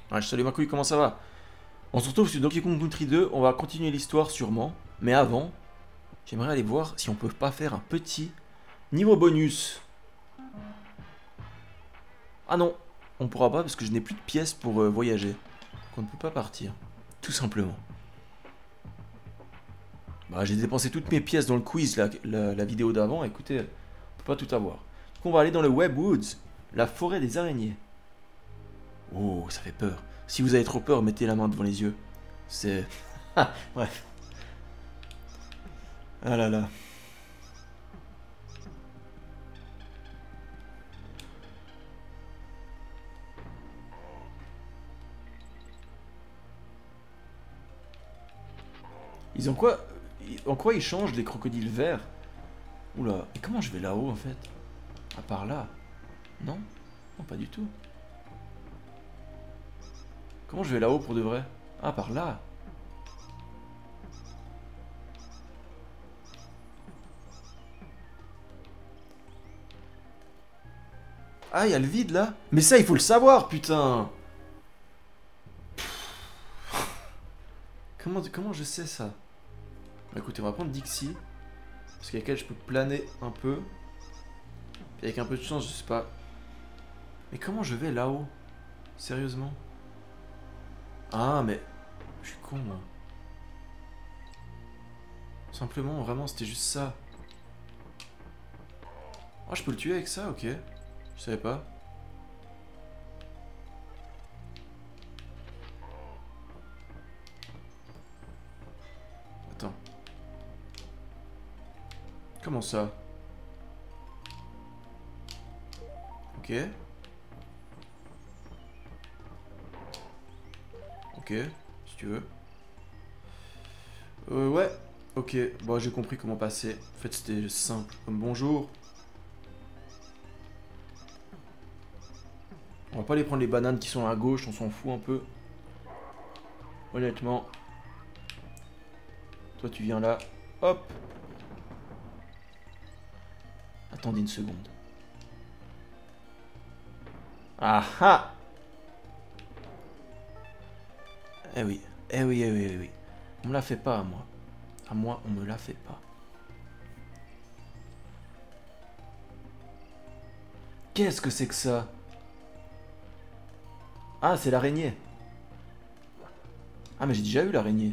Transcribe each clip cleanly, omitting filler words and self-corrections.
Ouais, salut ma couille, comment ça va? On se retrouve sur Donkey Kong Country 2, on va continuer l'histoire sûrement. Mais avant, j'aimerais aller voir si on peut pas faire un petit niveau bonus. Ah non, on pourra pas parce que je n'ai plus de pièces pour voyager. Donc on ne peut pas partir, tout simplement. Bah, j'ai dépensé toutes mes pièces dans le quiz, la vidéo d'avant, écoutez, on peut pas tout avoir. Donc on va aller dans le Web Woods, la forêt des araignées. Oh, ça fait peur. Si vous avez trop peur, mettez la main devant les yeux. C'est... Ah, bref. Ah là là. Ils ont quoi? En quoi ils changent les crocodiles verts? Oula, et comment je vais là-haut en fait? À part là? Non? Non, pas du tout. Comment je vais là-haut pour de vrai? Ah, par là? Ah, il y a le vide là? Mais ça, il faut le savoir, putain! Comment je sais ça? Bah, écoutez, on va prendre Dixie. Parce qu'avec elle, je peux planer un peu. Et avec un peu de chance, je sais pas. Mais comment je vais là-haut? Sérieusement? Ah, mais... Je suis con, moi. Simplement, vraiment, c'était juste ça. Oh, je peux le tuer avec ça? Ok. Je savais pas. Attends. Comment ça? Ok. Ok, si tu veux. Ouais. Ok, bon, j'ai compris comment passer. En fait, c'était simple. Comme bonjour. On va pas aller prendre les bananes qui sont à gauche, on s'en fout un peu. Honnêtement. Toi, tu viens là. Hop. Attendez une seconde. Ah ah! Eh oui. Eh oui, eh oui, eh oui. On me la fait pas à moi. À moi, on me la fait pas. Qu'est-ce que c'est que ça? Ah, c'est l'araignée. Ah, mais j'ai déjà eu l'araignée.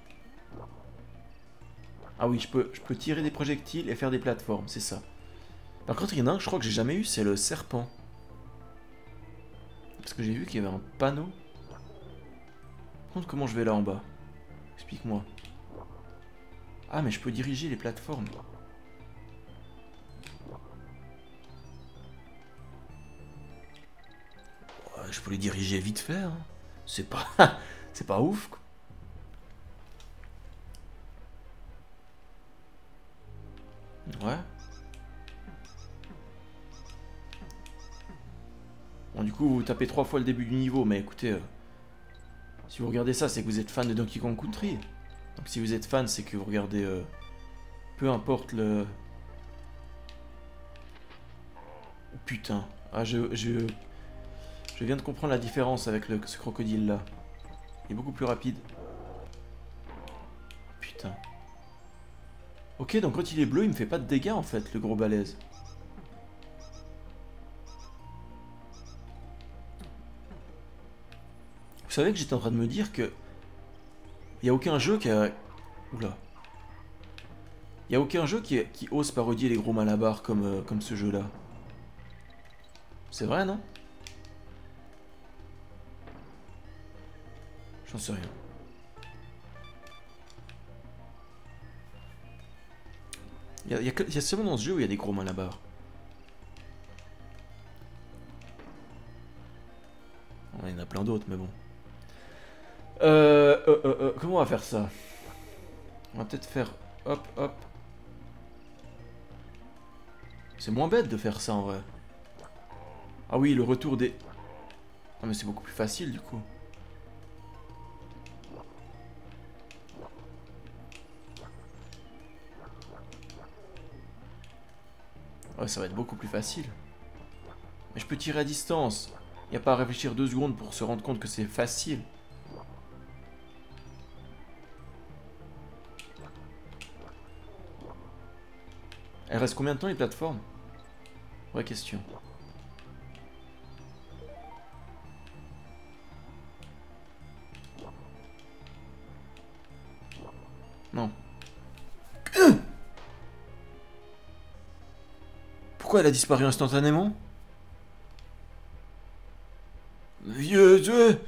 Ah oui, je peux tirer des projectiles et faire des plateformes, c'est ça. Par contre, il y en a un que je crois que j'ai jamais eu, c'est le serpent. Parce que j'ai vu qu'il y avait un panneau. Par contre, comment je vais là en bas? Explique-moi. Ah, mais je peux diriger les plateformes. Ouais, je peux les diriger vite fait, hein. C'est pas... c'est pas ouf, quoi. Ouais. Bon, du coup, vous tapez 3 fois le début du niveau, mais écoutez... si vous regardez ça, c'est que vous êtes fan de Donkey Kong Country. Donc si vous êtes fan, c'est que vous regardez... peu importe le... Oh, putain. Ah, je viens de comprendre la différence avec ce crocodile-là. Il est beaucoup plus rapide. Putain. Ok, donc quand il est bleu, il me fait pas de dégâts, en fait, le gros balèze. Vous savez que j'étais en train de me dire que... il n'y a aucun jeu qui a... Oula. Il n'y a aucun jeu qui ose parodier les gros malabars comme ce jeu-là. C'est vrai, non? J'en sais rien. Il y a seulement dans ce jeu où il y a des gros malabars. Bon, il y en a plein d'autres, mais bon. Comment on va faire ça? On va peut-être faire... hop, hop. C'est moins bête de faire ça, en vrai. Ah oui, le retour des... Ah, mais c'est beaucoup plus facile, du coup. Ouais, ça va être beaucoup plus facile. Mais je peux tirer à distance. Il n'y a pas à réfléchir 2 secondes pour se rendre compte que c'est facile. Elle reste combien de temps les plateformes? Vraie question. Non. Pourquoi elle a disparu instantanément? Vieux jeu.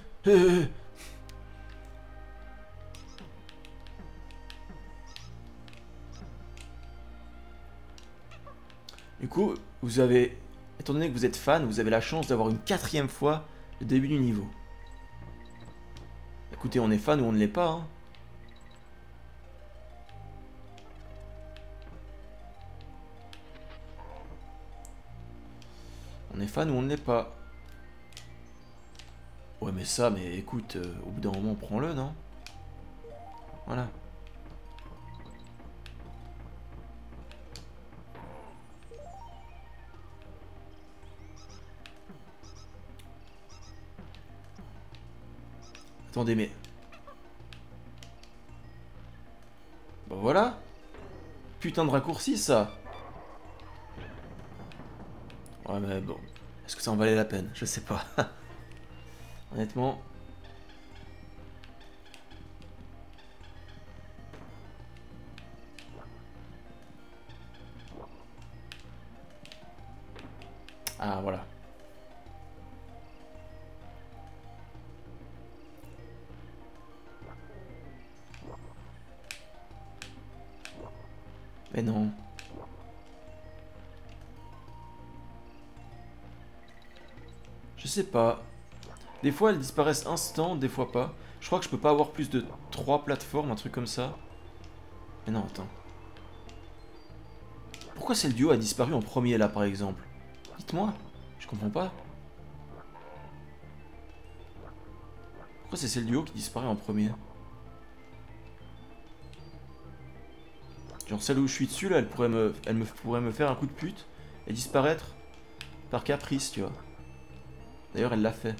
Du coup, vous avez... Étant donné que vous êtes fan, vous avez la chance d'avoir une 4e fois le début du niveau. Écoutez, on est fan ou on ne l'est pas, hein. On est fan ou on ne l'est pas. Ouais, mais ça, mais écoute, au bout d'un moment, prends-le, non? Voilà. Attendez, mais... Bon, voilà. Putain de raccourci, ça. Ouais, mais bon. Est-ce que ça en valait la peine? Je sais pas. Honnêtement... Ah, voilà. Mais non. Je sais pas. Des fois, elles disparaissent instant, des fois pas. Je crois que je peux pas avoir plus de 3 plateformes, un truc comme ça. Mais non, attends. Pourquoi c'est le duo a disparu en premier, là, par exemple? Dites-moi. Je comprends pas. Pourquoi c'est celle du haut qui disparaît en premier? Genre celle où je suis dessus, là, elle pourrait me faire un coup de pute et disparaître par caprice, tu vois. D'ailleurs, elle l'a fait.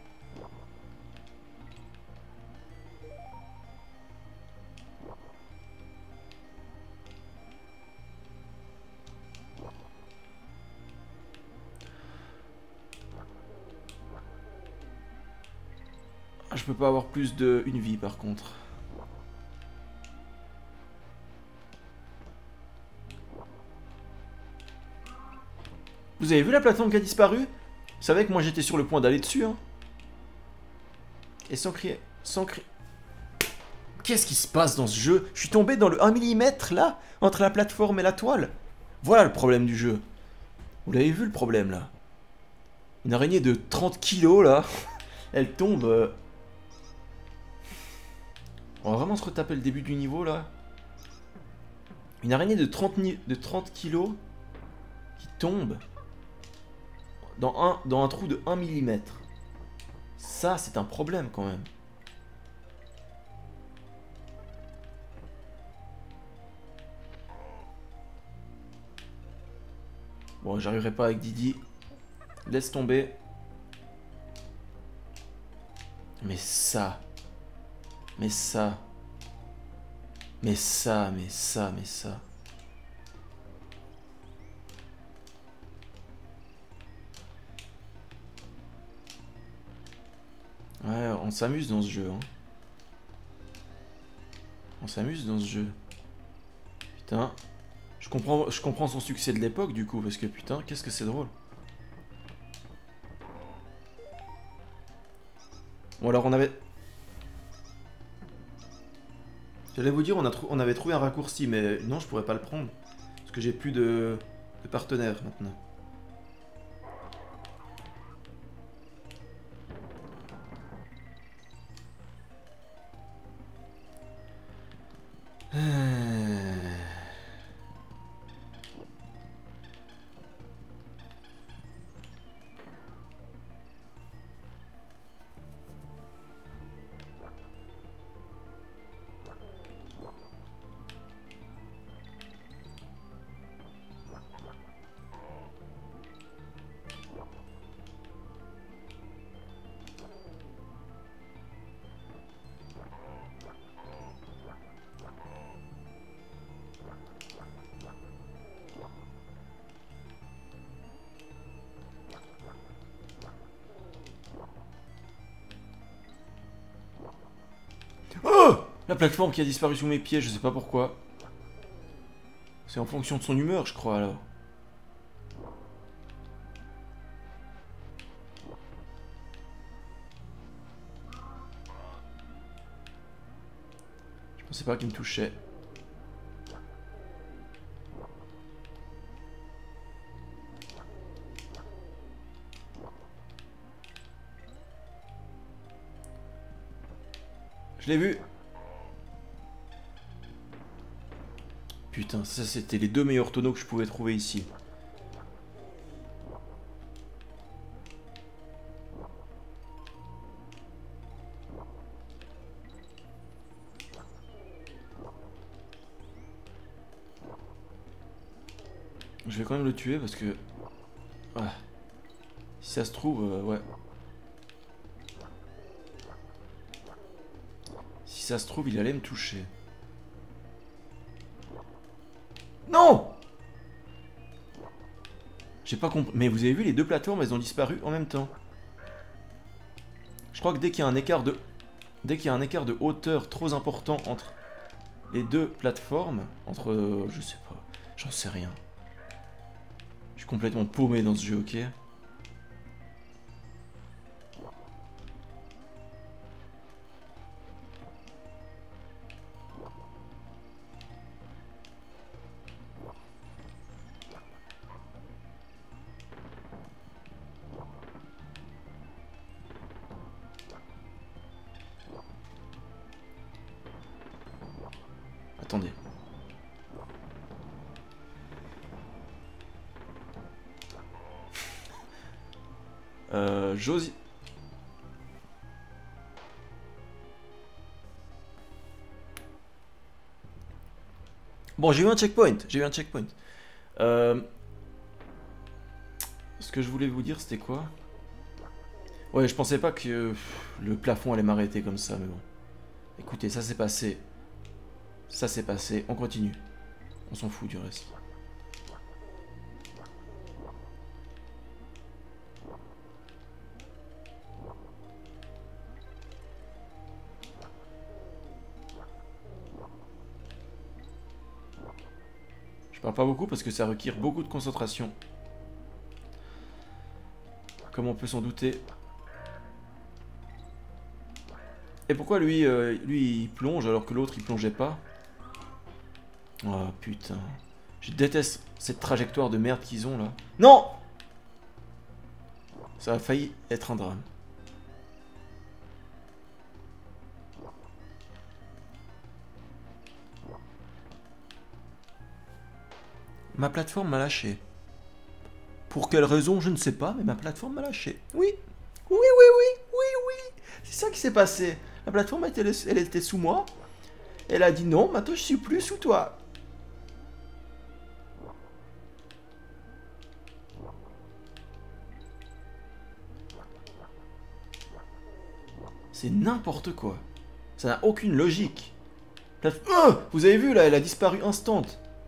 Ah, je peux pas avoir plus de une vie, par contre. Vous avez vu la plateforme qui a disparu? Vous savez que moi j'étais sur le point d'aller dessus, hein. Et sans crier, sans crier. Qu'est-ce qui se passe dans ce jeu? Je suis tombé dans le 1 mm là, entre la plateforme et la toile. Voilà le problème du jeu. Vous l'avez vu le problème là? Une araignée de 30 kilos là, elle tombe. On va vraiment se retaper le début du niveau là. Une araignée de 30 kilos qui tombe dans un trou de 1 mm. Ça, c'est un problème quand même. Bon, j'arriverai pas avec Didi. Laisse tomber. Mais ça. Mais ça. Mais ça, mais ça, mais ça. Ouais, on s'amuse dans ce jeu, hein. On s'amuse dans ce jeu. Putain. Je comprends son succès de l'époque, du coup, parce que putain, qu'est-ce que c'est drôle. Bon, alors on avait... J'allais vous dire, on avait trouvé un raccourci, mais non, je pourrais pas le prendre. Parce que j'ai plus de partenaires maintenant. La plateforme qui a disparu sous mes pieds, je sais pas pourquoi. C'est en fonction de son humeur, je crois, alors. Je pensais pas qu'il me touchait. Je l'ai vu. Putain, ça c'était les deux meilleurs tonneaux que je pouvais trouver ici. Je vais quand même le tuer parce que... Ah. Si ça se trouve, ouais. Si ça se trouve, il allait me toucher. Non! J'ai pas compris. Mais vous avez vu, les deux plateformes, elles ont disparu en même temps. Je crois que dès qu'il y a un écart de... Dès qu'il y a un écart de hauteur trop important entre les deux plateformes, entre... je sais pas, j'en sais rien. Je suis complètement paumé dans ce jeu, ok? Attendez. Josie... Bon, j'ai eu un checkpoint. J'ai eu un checkpoint. Ce que je voulais vous dire, c'était quoi? Ouais, je pensais pas que le plafond allait m'arrêter comme ça, mais bon. Écoutez, ça s'est passé. Ça s'est passé. On continue. On s'en fout du reste. Je parle pas beaucoup parce que ça requiert beaucoup de concentration. Comme on peut s'en douter. Et pourquoi lui, lui il plonge alors que l'autre il plongeait pas? Oh putain. Je déteste cette trajectoire de merde qu'ils ont là. Non! Ça a failli être un drame. Ma plateforme m'a lâché. Pour quelle raison, je ne sais pas, mais ma plateforme m'a lâché. Oui, oui, oui, oui, oui, oui. C'est ça qui s'est passé. La plateforme, elle était sous moi. Elle a dit non, maintenant je suis plus sous toi. C'est n'importe quoi. Ça n'a aucune logique. Vous avez vu là, elle a disparu instant.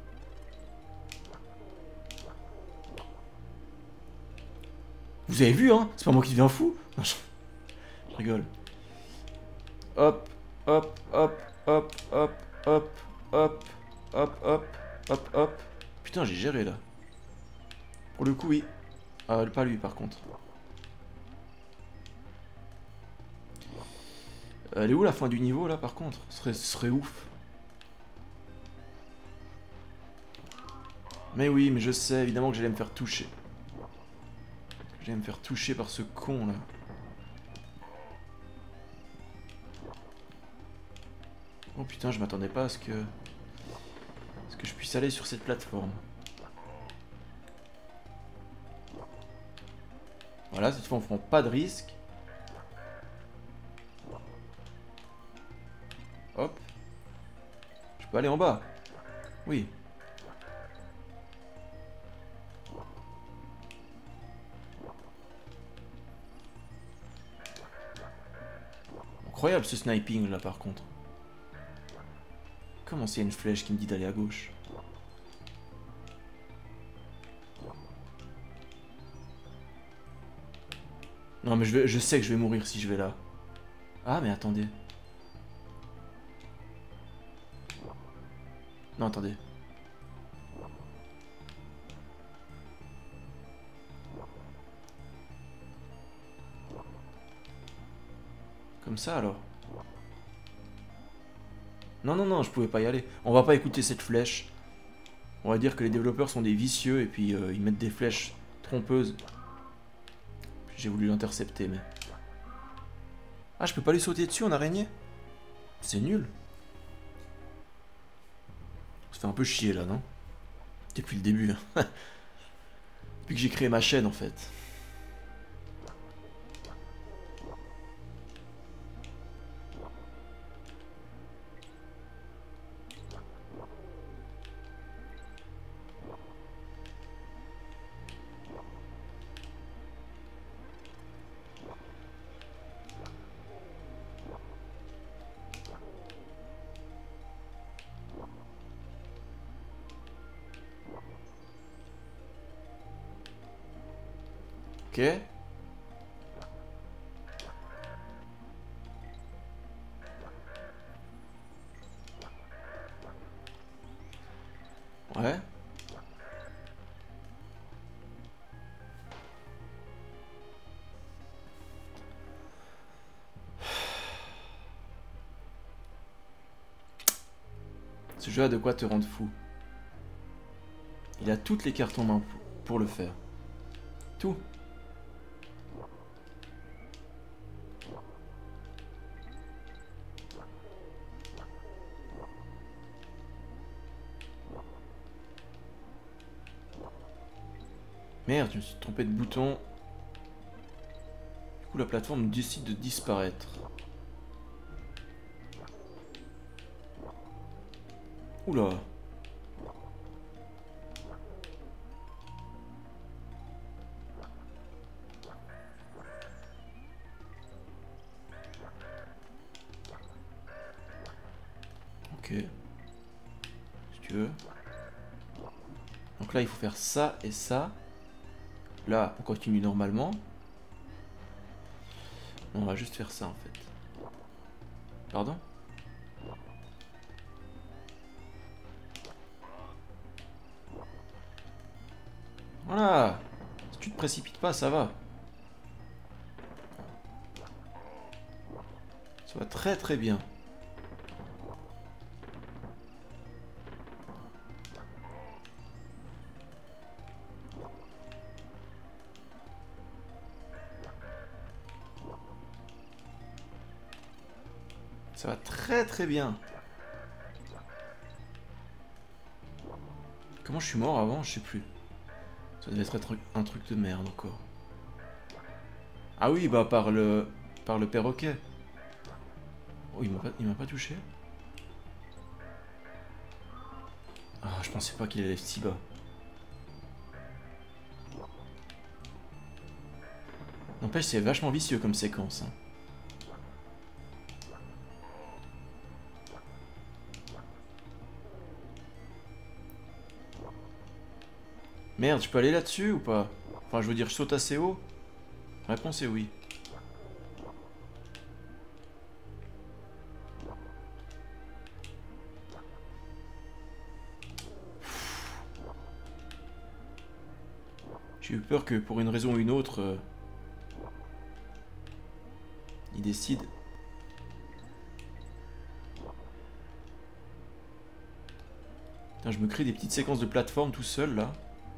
Vous avez vu, hein? C'est pas moi qui deviens fou. Non, je rigole. Hop, hop, hop, hop, hop, hop, hop, hop, hop, hop, hop. Putain, j'ai géré là. Pour le coup, oui. Pas lui par contre. Elle est où la fin du niveau là par contre? Ce serait ouf. Mais oui, mais je sais évidemment que j'allais me faire toucher. J'allais me faire toucher par ce con là. Oh putain, je m'attendais pas à ce que je puisse aller sur cette plateforme. Voilà, cette fois on prend pas de risque. Hop. Je peux aller en bas. Oui. Incroyable ce sniping là par contre. Comment s'il y a une flèche qui me dit d'aller à gauche? Non mais je sais que je vais mourir si je vais là. Ah mais attendez. Non, attendez. Comme ça alors. Non, non, non, je pouvais pas y aller. On va pas écouter cette flèche. On va dire que les développeurs sont des vicieux et puis ils mettent des flèches trompeuses. J'ai voulu l'intercepter, mais... Ah, je peux pas lui sauter dessus en araignée? C'est nul. Ça fait un peu chier là, non? Depuis le début. Depuis que j'ai créé ma chaîne en fait. Ok. Ouais. Ce jeu a de quoi te rendre fou. Il a toutes les cartes en main pour le faire. Tout. Merde, je me suis trompé de bouton. Du coup, la plateforme décide de disparaître. Oula. Ok. Si tu veux. Donc là, il faut faire ça et ça. Là, on continue normalement. On va juste faire ça en fait. Pardon? Voilà. Si tu te précipites pas, ça va. Ça va très très bien. Ça va très très bien. Comment je suis mort avant? Je sais plus. Ça devait être un truc de merde encore. Ah oui, bah par le perroquet. Oh, il m'a pas touché. Ah, je pensais pas qu'il allait si bas. N'empêche, c'est vachement vicieux comme séquence. Hein. Merde, je peux aller là-dessus ou pas? Enfin, je veux dire, je saute assez haut? La réponse est oui. J'ai eu peur que pour une raison ou une autre, il décide. Putain, je me crée des petites séquences de plateforme tout seul là.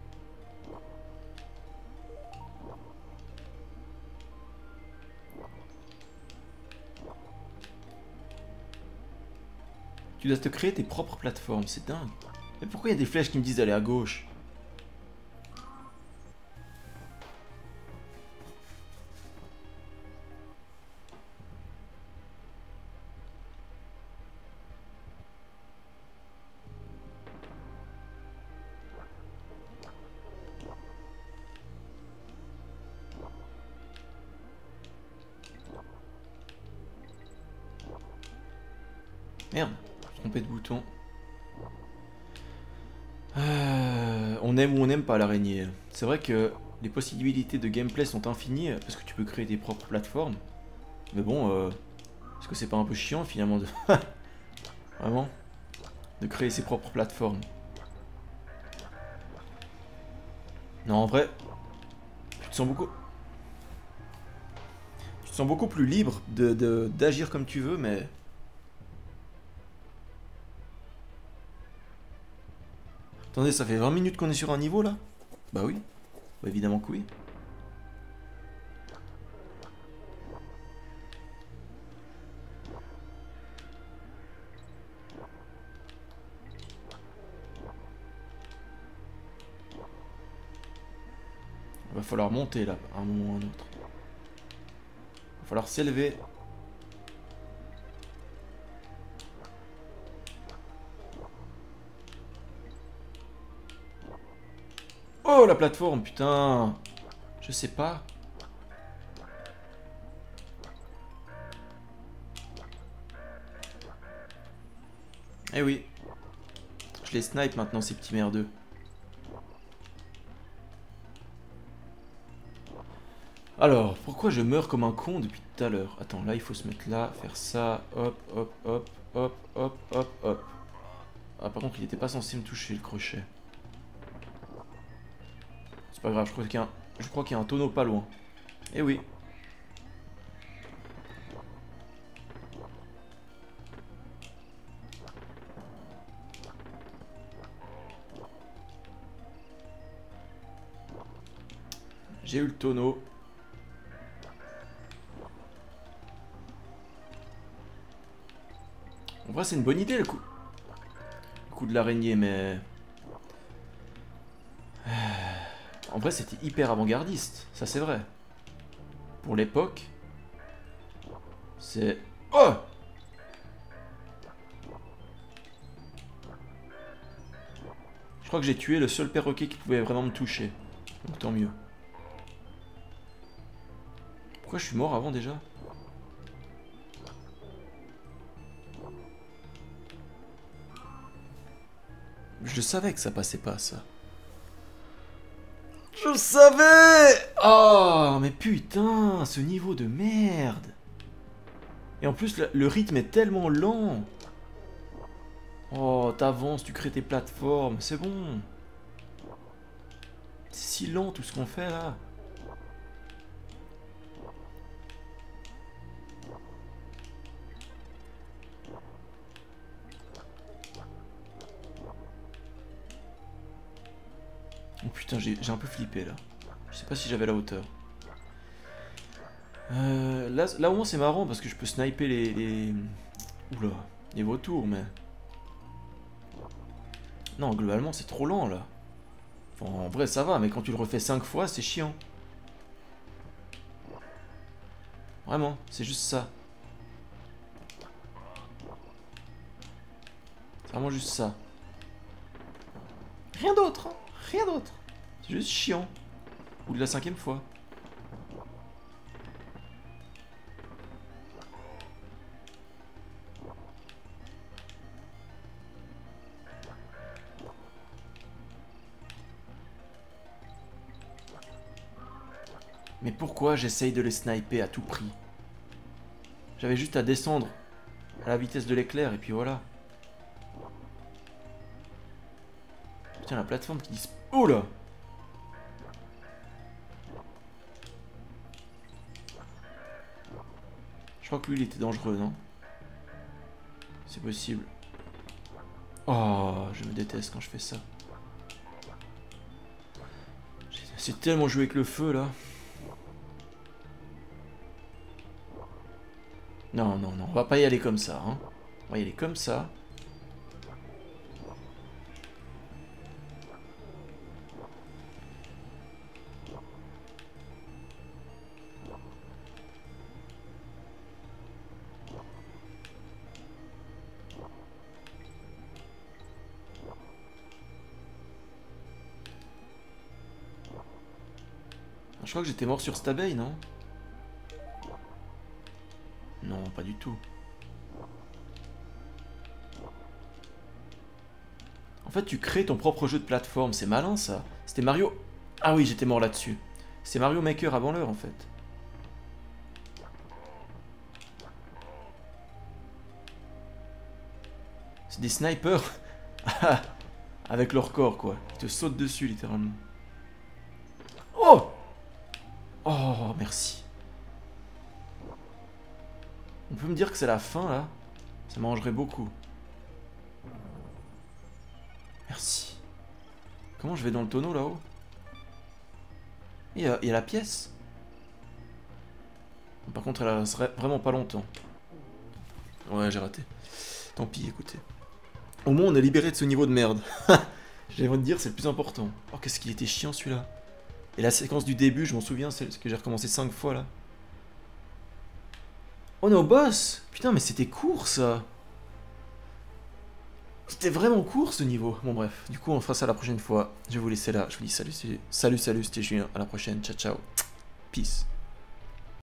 Tu dois te créer tes propres plateformes, c'est dingue. Mais pourquoi il y a des flèches qui me disent d'aller à gauche? Merde, j'ai trompé de bouton. On aime ou on n'aime pas l'araignée. C'est vrai que les possibilités de gameplay sont infinies parce que tu peux créer tes propres plateformes. Mais bon, est-ce que c'est pas un peu chiant finalement de... Vraiment? de créer ses propres plateformes. Non, en vrai, tu te sens beaucoup plus libre d'agir comme tu veux, mais... Attendez, ça fait 20 minutes qu'on est sur un niveau, là? Bah oui. Bah évidemment que oui. Il va falloir monter, là, à un moment ou à un autre. Il va falloir s'élever. Oh, la plateforme, putain! Je sais pas. Eh oui. Je les snipe maintenant, ces petits merdeux. Alors, pourquoi je meurs comme un con depuis tout à l'heure? Attends, là, il faut se mettre là, faire ça, hop, hop, hop, hop, hop, hop, hop. Ah, par contre, il était pas censé me toucher, le crochet. C'est pas grave, je crois qu'il y a un tonneau pas loin. Eh oui. J'ai eu le tonneau. En vrai, c'est une bonne idée, le coup de l'araignée, mais... En vrai, c'était hyper avant-gardiste. Ça, c'est vrai. Pour l'époque... C'est... Oh! Je crois que j'ai tué le seul perroquet qui pouvait vraiment me toucher. Donc tant mieux. Pourquoi je suis mort avant déjà? Je savais que ça passait pas, ça. Je savais! Oh, mais putain, ce niveau de merde! Et en plus, le rythme est tellement lent. Oh, t'avances, tu crées tes plateformes, c'est bon. C'est si lent tout ce qu'on fait là. Oh putain, j'ai un peu flippé là. Je sais pas si j'avais la hauteur. Là au moins c'est marrant parce que je peux sniper Oula, les vautours, mais... Non, globalement c'est trop lent là. Enfin, en vrai ça va, mais quand tu le refais 5 fois, c'est chiant. Vraiment, c'est juste ça. C'est vraiment juste ça. Rien d'autre, hein. Rien d'autre. C'est juste chiant. Ou de la 5e fois. Mais pourquoi j'essaye de les sniper à tout prix? J'avais juste à descendre à la vitesse de l'éclair et puis voilà. Putain, la plateforme qui dit... Oh là! Je crois que lui il était dangereux, non? C'est possible. Oh, je me déteste quand je fais ça. C'est tellement joué avec le feu là. Non, non, non, on va pas y aller comme ça, hein. On va y aller comme ça. Je crois que j'étais mort sur cette abeille, non? Non, pas du tout. En fait, tu crées ton propre jeu de plateforme, c'est malin ça. C'était Mario... Ah oui, j'étais mort là-dessus. C'est Mario Maker avant l'heure en fait. C'est des snipers Avec leur corps, quoi. Ils te sautent dessus, littéralement. Oh! Oh, merci. On peut me dire que c'est la fin, là? Ça m'arrangerait beaucoup. Merci. Comment je vais dans le tonneau, là-haut? Il y a la pièce. Par contre, elle resterait vraiment pas longtemps. Ouais, j'ai raté. Tant pis, écoutez. Au moins, on est libéré de ce niveau de merde. J'allais vous dire, c'est le plus important. Oh, qu'est-ce qu'il était chiant, celui-là. Et la séquence du début, je m'en souviens, c'est ce que j'ai recommencé 5 fois, là. Oh, no boss! Putain, mais c'était court, ça. C'était vraiment court, ce niveau. Bon, bref. Du coup, on fera ça la prochaine fois. Je vais vous laisser là. Je vous dis salut, c'était Julien. À la prochaine. Ciao, ciao. Peace.